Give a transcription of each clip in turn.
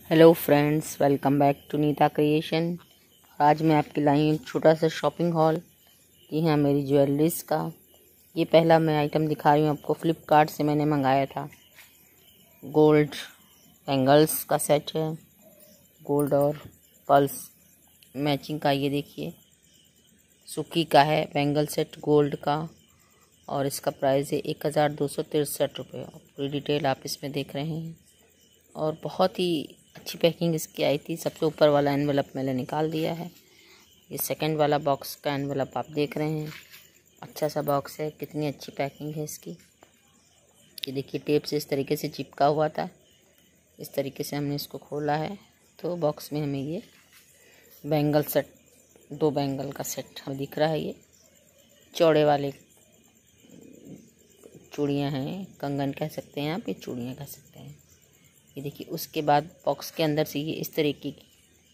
Hello friends, welcome back to Neeta creation. आज मैं आपके लाई हूँ छोटा सा शॉपिंग हॉल। ये है मेरी ज्वेलरीज का। ये पहला मैं आइटम दिखा रही हूँ आपको। फ्लिपकार्ट से मैंने मंगाया था। गोल्ड बैंगल्स का सेट है, गोल्ड और पल्स मैचिंग का। ये देखिए सुकी का है बैंगल सेट गोल्ड का, और इसका प्राइस है 1263 रुपये। पूरी डिटेल आप इसमें देख रहे हैं। और बहुत ही अच्छी पैकिंग इसकी आई थी। सबसे ऊपर वाला एनवेलप मैंने निकाल दिया है। ये सेकंड वाला बॉक्स का एनवेलप आप देख रहे हैं। अच्छा सा बॉक्स है, कितनी अच्छी पैकिंग है इसकी। ये देखिए टेप से इस तरीके से चिपका हुआ था। इस तरीके से हमने इसको खोला है तो बॉक्स में हमें ये बैंगल सेट, 2 बैंगल का सेट हमें दिख रहा है। ये चौड़े वाले चूड़ियाँ हैं, कंगन कह सकते हैं आप, ये चूड़ियाँ कह सकते हैं। ये देखिए उसके बाद बॉक्स के अंदर से ये इस तरीके की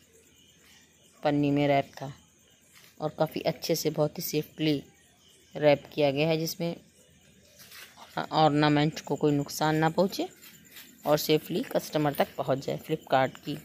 पन्नी में रैप था, और काफ़ी अच्छे से बहुत ही सेफ्टली रैप किया गया है, जिसमें ऑर्नामेंट को कोई नुकसान ना पहुँचे और सेफली कस्टमर तक पहुँच जाए। फ्लिपकार्ट की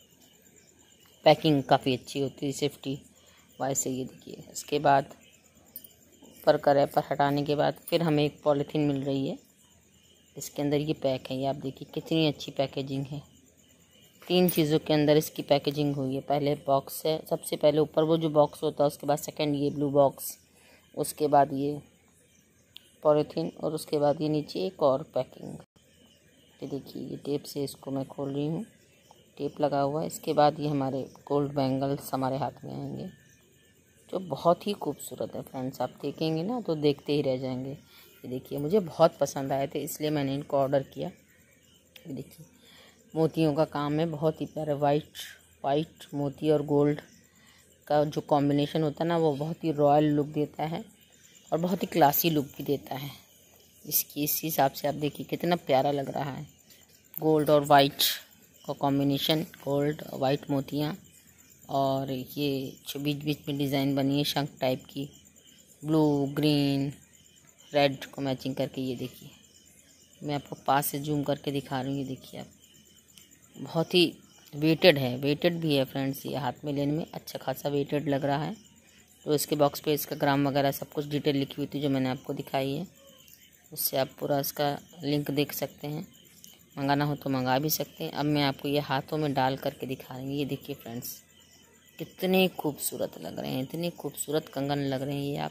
पैकिंग काफ़ी अच्छी होती है सेफ्टी वाइज से। ये देखिए इसके बाद ऊपर का रैपर हटाने के बाद फिर हमें एक पॉलीथीन मिल रही है। इसके अंदर ये पैक है। ये आप देखिए कितनी अच्छी पैकेजिंग है। 3 चीज़ों के अंदर इसकी पैकेजिंग हुई है। पहले बॉक्स है, सबसे पहले ऊपर वो जो बॉक्स होता है, उसके बाद सेकंड ये ब्लू बॉक्स, उसके बाद ये पॉलीथीन, और उसके बाद ये नीचे एक और पैकिंग। ये देखिए ये टेप से इसको मैं खोल रही हूँ, टेप लगा हुआ है। इसके बाद ये हमारे गोल्ड बैंगल्स हमारे हाथ में आएंगे, जो बहुत ही खूबसूरत है फ्रेंड्स। आप देखेंगे ना तो देखते ही रह जाएंगे। ये देखिए मुझे बहुत पसंद आए थे, इसलिए मैंने इनको ऑर्डर किया। ये देखिए मोतियों का काम है, बहुत ही प्यारा। वाइट मोती और गोल्ड का जो कॉम्बिनेशन होता है ना, वो बहुत ही रॉयल लुक देता है और बहुत ही क्लासी लुक भी देता है। इस हिसाब से आप देखिए कितना प्यारा लग रहा है। गोल्ड और वाइट का कॉम्बिनेशन, गोल्ड और वाइट मोतियाँ, और ये जो बीच बीच में डिज़ाइन बनी है शंख टाइप की, ब्लू ग्रीन रेड को मैचिंग करके। ये देखिए मैं आपको पास से जूम करके दिखा रही हूँ। ये देखिए आप, बहुत ही वेटेड है, वेटेड भी है फ्रेंड्स। ये हाथ में लेने में अच्छा खासा वेटेड लग रहा है। तो इसके बॉक्स पे इसका ग्राम वगैरह सब कुछ डिटेल लिखी हुई थी, जो मैंने आपको दिखाई है। उससे आप पूरा इसका लिंक देख सकते हैं। मंगाना हो तो मंगा भी सकते हैं। अब मैं आपको ये हाथों में डाल करके दिखा रही हूँ। ये देखिए फ्रेंड्स कितने खूबसूरत लग रहे हैं, इतने खूबसूरत कंगन लग रहे हैं।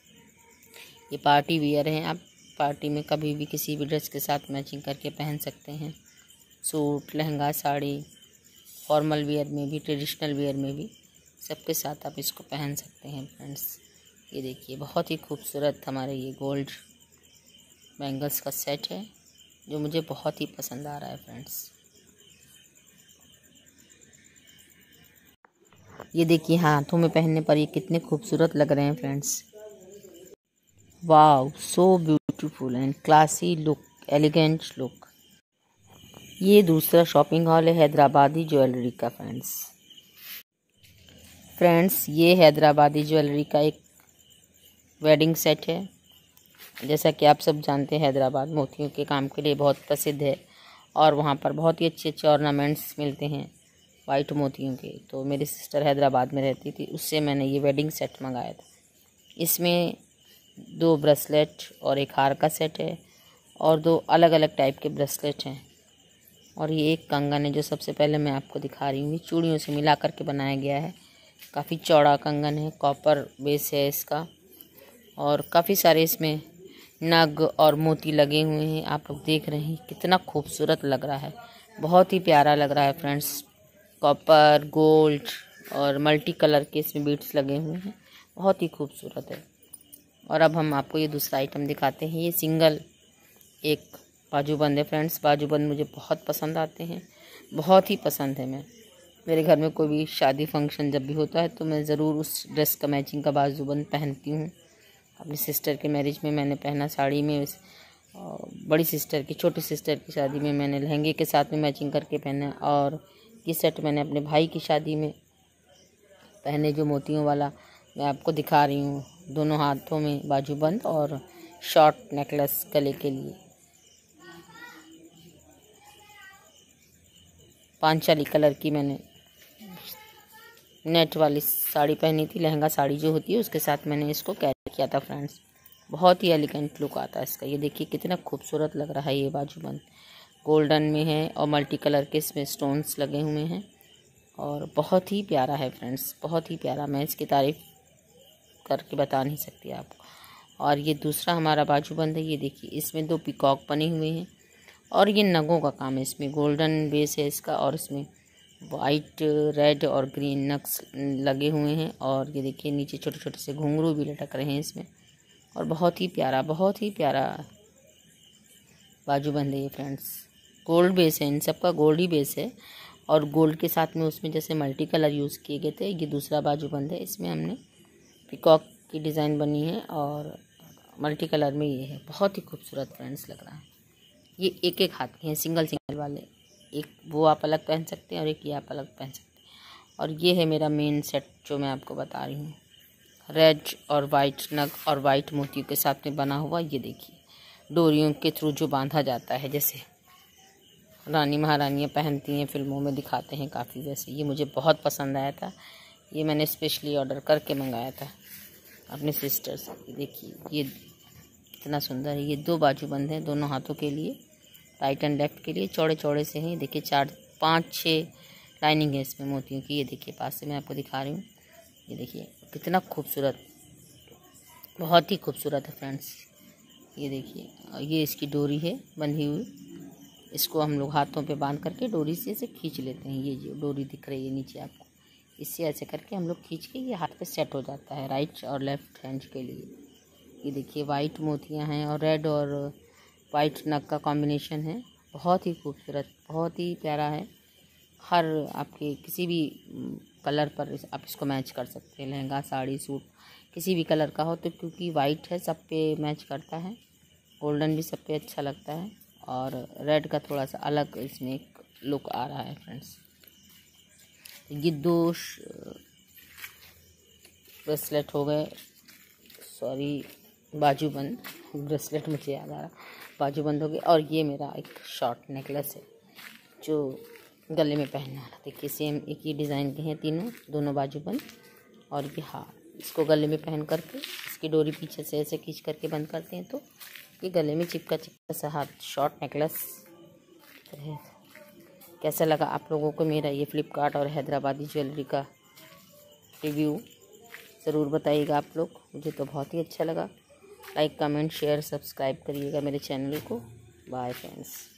ये पार्टी वियर हैं। आप पार्टी में कभी भी किसी भी ड्रेस के साथ मैचिंग करके पहन सकते हैं। Suit, lehenga, sari, formal wear में भी, ट्रेडिशनल वियर में भी, सबके साथ आप इसको पहन सकते हैं फ्रेंड्स। ये देखिए बहुत ही खूबसूरत हमारे ये गोल्ड बैंगल्स का सेट है, जो मुझे बहुत ही पसंद आ रहा है फ्रेंड्स। ये देखिए हाथों में पहनने पर ये कितने खूबसूरत लग रहे हैं friends. Wow, so beautiful and classy look, elegant look. ये दूसरा शॉपिंग हॉल है हैदराबादी ज्वेलरी का फ्रेंड्स। ये हैदराबादी ज्वेलरी का एक वेडिंग सेट है। जैसा कि आप सब जानते हैं, हैदराबाद मोतियों के काम के लिए बहुत प्रसिद्ध है, और वहाँ पर बहुत ही अच्छे अच्छे ऑर्नामेंट्स मिलते हैं वाइट मोतियों के। तो मेरी सिस्टर हैदराबाद में रहती थी, उससे मैंने ये वेडिंग सेट मंगाया था। इसमें 2 ब्रेसलेट और एक हार का सेट है, और 2 अलग अलग टाइप के ब्रेसलेट हैं, और ये एक कंगन है जो सबसे पहले मैं आपको दिखा रही हूँ। ये चूड़ियों से मिला करके बनाया गया है। काफ़ी चौड़ा कंगन है, कॉपर बेस है इसका, और काफ़ी सारे इसमें नग और मोती लगे हुए हैं। आप लोग देख रहे हैं कितना खूबसूरत लग रहा है, बहुत ही प्यारा लग रहा है फ्रेंड्स। कॉपर, गोल्ड और मल्टी कलर के इसमें बीड्स लगे हुए हैं, बहुत ही खूबसूरत है। और अब हम आपको ये दूसरा आइटम दिखाते हैं। ये सिंगल एक बाजूबंद है फ्रेंड्स। बाजूबंद मुझे बहुत पसंद आते हैं, बहुत ही पसंद है। मेरे घर में कोई भी शादी फंक्शन जब भी होता है तो मैं ज़रूर उस ड्रेस का मैचिंग का बाजूबंद पहनती हूँ। अपनी सिस्टर के मैरिज में मैंने पहना साड़ी में, बड़ी सिस्टर की, छोटी सिस्टर की शादी में मैंने लहंगे के साथ में मैचिंग करके पहना, और ये सेट मैंने अपने भाई की शादी में पहने, जो मोतियों वाला मैं आपको दिखा रही हूँ। दोनों हाथों में बाजूबंद और शॉर्ट नेकलेस गले के लिए। पांचाली कलर की मैंने नेट वाली साड़ी पहनी थी, लहंगा साड़ी जो होती है उसके साथ मैंने इसको कैरी किया था फ्रेंड्स। बहुत ही एलिगेंट लुक आता है इसका। ये देखिए कितना खूबसूरत लग रहा है। ये बाजूबंद गोल्डन में है और मल्टी कलर के इसमें स्टोन्स लगे हुए हैं और बहुत ही प्यारा है फ्रेंड्स, बहुत ही प्यारा। मैं इसकी तारीफ़ करके बता नहीं सकती आपको। और ये दूसरा हमारा बाजूबंद है। ये देखिए इसमें 2 पीकॉक बने हुए हैं और ये नगों का काम है। इसमें गोल्डन बेस है इसका और इसमें वाइट, रेड और ग्रीन नक्स लगे हुए हैं। और ये देखिए नीचे छोटे छोटे से घुंघरू भी लटक रहे हैं इसमें और बहुत ही प्यारा बाजूबंद है ये फ्रेंड्स। गोल्ड बेस है, इन सब का गोल्ड ही बेस है और गोल्ड के साथ में उसमें जैसे मल्टी कलर यूज़ किए गए थे। ये दूसरा बाजूबंद है, इसमें हमने पीकॉक की डिज़ाइन बनी है और मल्टी कलर में ये है। बहुत ही खूबसूरत फ्रेंड्स लग रहा है। ये एक एक हाथ के हैं, सिंगल वाले। एक वो आप अलग पहन सकते हैं और एक ये आप अलग पहन सकते हैं। और ये है मेरा मेन सेट जो मैं आपको बता रही हूँ, रेड और वाइट नग और वाइट मोतियों के साथ में बना हुआ। ये देखिए डोरियों के थ्रू जो बांधा जाता है, जैसे रानी महारानियाँ पहनती हैं, फिल्मों में दिखाते हैं काफ़ी, वैसे ये मुझे बहुत पसंद आया था। ये मैंने स्पेशली ऑर्डर करके मंगाया था अपने सिस्टर से। ये देखिए ये कितना सुंदर है। ये 2 बाजूबंद हैं दोनों हाथों के लिए, राइट एंड लेफ्ट के लिए। चौड़े चौड़े से हैं। देखिए 4, 5, 6 लाइनिंग है इसमें मोतियों की। ये देखिए पास से मैं आपको दिखा रही हूँ। ये देखिए कितना खूबसूरत, बहुत ही खूबसूरत है फ्रेंड्स। ये देखिए ये इसकी डोरी है बंधी हुई। इसको हम लोग हाथों पे बांध करके डोरी से इसे खींच लेते हैं। ये जो डोरी दिख रही है नीचे आपको, इससे ऐसे करके हम लोग खींच के ये हाथ पे सेट हो जाता है राइट और लेफ्ट हैंड के लिए। ये देखिए वाइट मोतियाँ हैं और रेड और वाइट नग का कॉम्बिनेशन है। बहुत ही खूबसूरत, बहुत ही प्यारा है। हर आपके किसी भी कलर पर आप इसको मैच कर सकते हैं, लहंगा, साड़ी, सूट किसी भी कलर का हो तो, क्योंकि वाइट है सब पे मैच करता है। गोल्डन भी सब पे अच्छा लगता है और रेड का थोड़ा सा अलग इसमें एक लुक आ रहा है फ्रेंड्स। ये 2 ब्रेसलेट हो गए, सॉरी बाजूबंद, ब्रेसलेट मुझे याद आ रहा, बाजूबंद हो गए। और ये मेरा एक शॉर्ट नेकलेस है जो गले में पहनने वाला। देखिए सेम एक ही डिज़ाइन के हैं तीनों, दोनों बाजूबंद। और ये इसको गले में पहन करके इसकी डोरी पीछे से ऐसे खींच करके बंद करते हैं तो ये गले में चिपका सा हाथ शॉर्ट नेकलेस है। कैसा लगा आप लोगों को मेरा ये फ्लिपकार्ट और हैदराबादी ज्वेलरी का रिव्यू, ज़रूर बताइएगा आप लोग। मुझे तो बहुत ही अच्छा लगा। लाइक, कमेंट, शेयर, सब्सक्राइब करिएगा मेरे चैनल को। Bye friends.